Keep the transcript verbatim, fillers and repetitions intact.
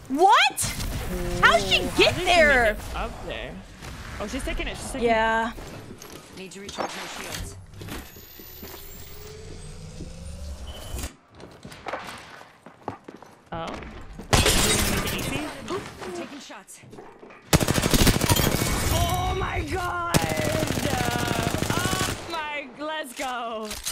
What? How'd she get How did there? She make it up there? Oh, she's taking it. She's taking yeah. it. Need to recharge your shields. Oh. I'm taking shots. Oh my god! Uh, oh my, let's go.